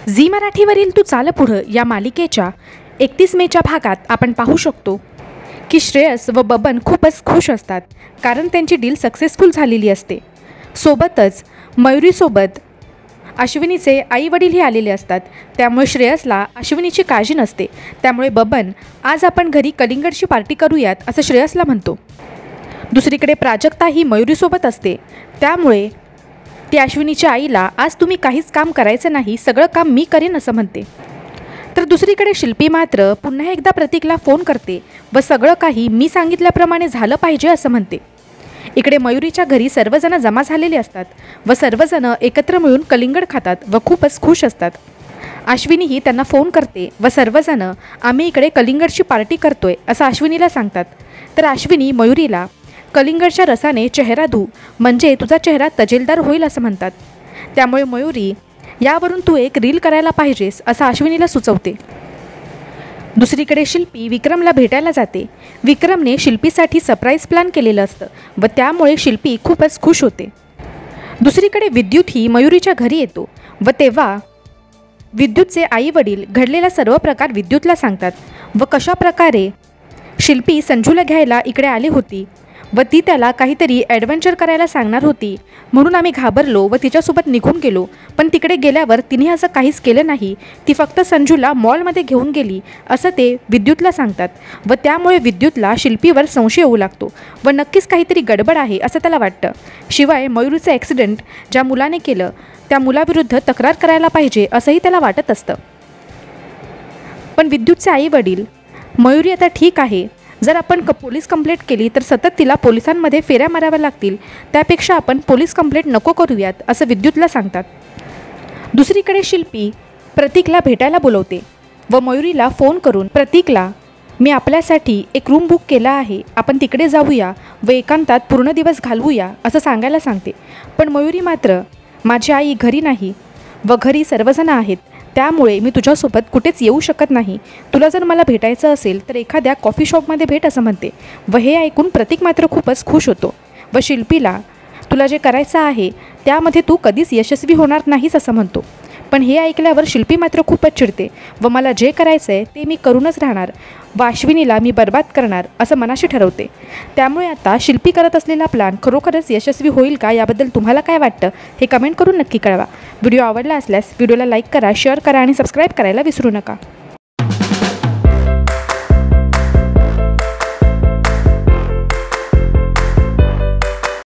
Zee मराठीवरील तू चाल पुढं या मालिकेच्या 31 मेच्या भागात आपण पाहू शकतो की श्रेयस व बबन खूपच खुश असतात कारण त्यांची डील सक्सेसफुल झालेली असते। सोबतच मयुरीसोबत अश्विनीचे आई वडीलही आलेले असतात, त्यामुळे श्रेयसला अश्विनीची काळजी नसते। त्यामुळे बबन आज आपण घरी कलिंगडची पार्टी करूयात असं श्रेयसला म्हणतो। दुसरीकडे प्राजक्ता ही मयुरीसोबत असते, त्यामुळे ती अश्विनीच्या आईला आज तुम्ही काहीच काम करायचं नाही, सगळं काम मी करेन असं म्हणते। तर दुसरीकडे शिल्पी मात्र पुन्हा एकदा प्रतीकला फोन करते व सगळं काही मी सांगितल्याप्रमाणे झालं पाहिजे असं म्हणते। इकडे मयुरीच्या घरी सर्वजण जमा झालेले असतात व सर्वजण एकत्र मिळून कलिंगड खातात व खूपच खुश असतात। अश्विनीही त्यांना फोन करते व सर्वजण आम्ही इकडे कलिंगडची पार्टी करतोय असं अश्विनीला सांगतात। तर अश्विनी मयुरीला कलिंगडच्या रसाने चेहरा धू म्हणजे तुझा चेहरा तजेलदार होईल असं म्हणतात। त्यामुळे मयुरी यावरून तू एक रील करायला पाहिजेस असं अश्विनीला सुचवते। दुसरीकडे शिल्पी विक्रमला भेटायला जाते। विक्रमने शिल्पीसाठी सरप्राईज प्लॅन केलेलं असतं व त्यामुळे शिल्पी खूपच खुश होते। दुसरीकडे विद्युतही मयुरीच्या घरी येतो व तेव्हा विद्युतचे आई वडील घडलेला सर्व प्रकार विद्युतला सांगतात व कशा प्रकारे शिल्पी संजूला घ्यायला इकडे आली होती व ती त्याला काहीतरी ॲडव्हेंचर करायला सांगणार होती, म्हणून आम्ही घाबरलो व तिच्यासोबत निघून गेलो, पण तिकडे गेल्यावर तिने असं काहीच केलं नाही, ती फक्त संजूला मॉलमध्ये घेऊन गेली असं ते विद्युतला सांगतात व त्यामुळे विद्युतला शिल्पीवर संशय येऊ लागतो व नक्कीच काहीतरी गडबड आहे असं त्याला वाटतं। शिवाय मयुरीचं ॲक्सिडेंट ज्या मुलाने केलं त्या मुलाविरुद्ध तक्रार करायला पाहिजे असंही त्याला वाटत असतं। पण विद्युतचे आई वडील मयुरी आता ठीक आहे, जर आपण पोलीस कंप्लेंट केली तर सतत तिला पोलिसांमध्ये फेऱ्या माराव्या लागतील, त्यापेक्षा आपण पोलीस कंप्लेंट नको करूयात असं विद्युतला सांगतात। दुसरीकडे शिल्पी प्रतीकला भेटायला बोलवते व मयुरीला फोन करून प्रतीकला मी आपल्यासाठी एक रूम बुक केला आहे, आपण तिकडे जाऊया व एकांतात पूर्ण दिवस घालवूया असं सांगायला सांगते। पण मयुरी मात्र माझी आई घरी नाही व घरी सर्वजण आहेत, त्यामुळे मी तुझ्यासोबत कुठेच येऊ शकत नाही, तुला जर मला भेटायचं असेल तर एखाद्या कॉफी शॉपमध्ये भेट असं म्हणते व हे ऐकून प्रतीक मात्र खूपच खुश होतो व शिल्पीला तुला जे करायचं आहे त्यामध्ये तू कधीच यशस्वी होणार नाहीस असं म्हणतो। पण हे ऐकल्यावर शिल्पी मात्र खूपच चिडते व मला जे करायचं आहे ते मी करूनच राहणार व अश्विनीला मी बर्बाद करणार असं मनाशी ठरवते। त्यामुळे आता शिल्पी करत असलेला प्लॅन खरोखरच यशस्वी होईल का याबद्दल तुम्हाला काय वाटतं हे कमेंट करून नक्की कळवा। व्हिडिओ आवडला असल्यास व्हिडिओला लाईक करा, शेअर करा आणि सबस्क्राईब करायला विसरू नका।